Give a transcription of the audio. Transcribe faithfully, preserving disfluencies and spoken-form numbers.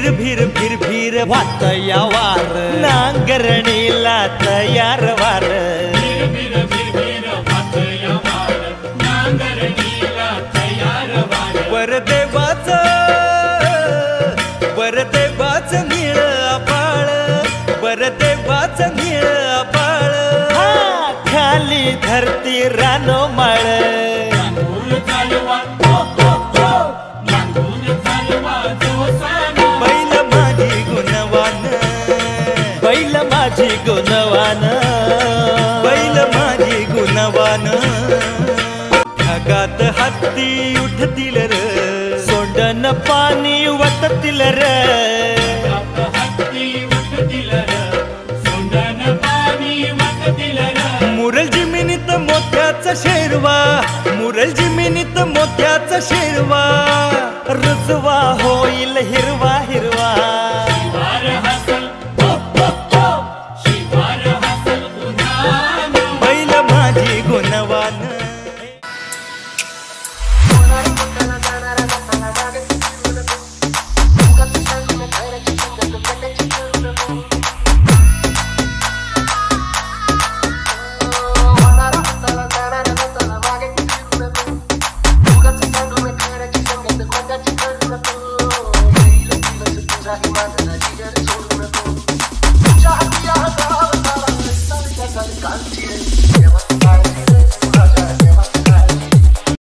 भीर भीर भीर वात या वार नांगरणीला तयार वार वर देवाचं वर देवाचं निळ आभाळ वर देवाचं निळ आभाळ खाली धरती रानो माळ बैल माझी गुणवान बैल माझी गुणवान बैल माझी गुणवान ढगात हत्ती उठतील र सोंडन पाणी वततील र मुरल जिमिनीत मोत्याचा शेरवा मुरल जिमिनीत मोत्याचा शेरवा रुजवा होईल हिरवा हिरवा बैल माझी गुणवान Got